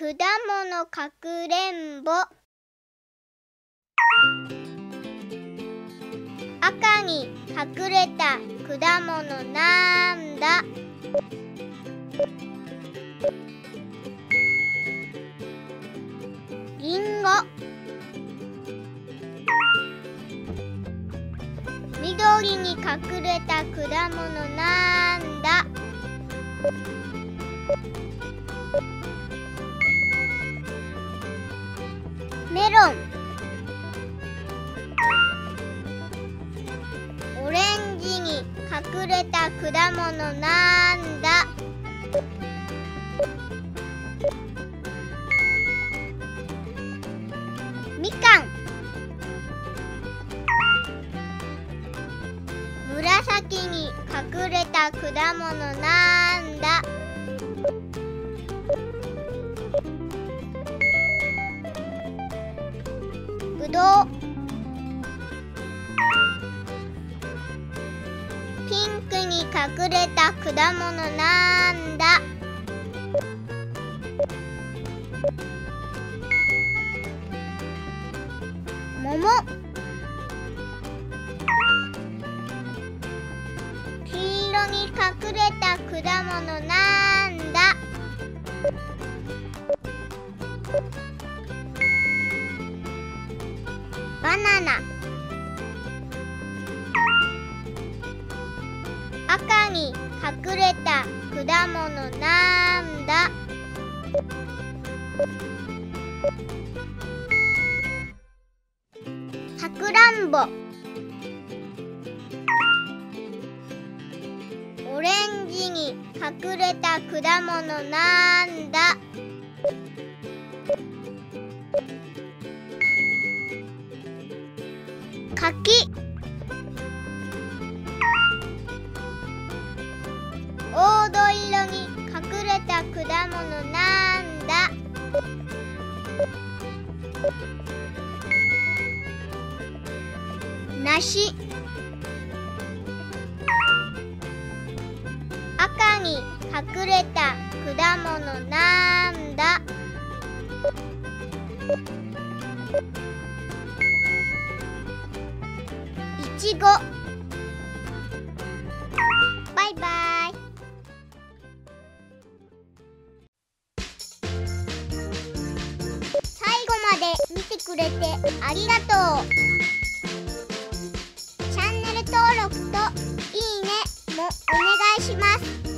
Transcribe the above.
果物かくれんぼ。赤に隠れた果物なんだ？りんご。緑に隠れた果物なんだ？メロン。オレンジに隠れた果物なんだ？みかん。紫に隠れた果物なんだ？ぶどう。ピンクに隠れた果物なんだ？桃。黄色に隠れた果物なんだ？バナナ。赤に隠れた果物なんだ？さくらんぼ。オレンジに隠れた果物なんだ？柿。黄土色に隠れた果物なんだ？梨。赤に隠れた果物なんだ？いちご。バイバイ。最後まで見てくれてありがとう。チャンネル登録といいねもお願いします。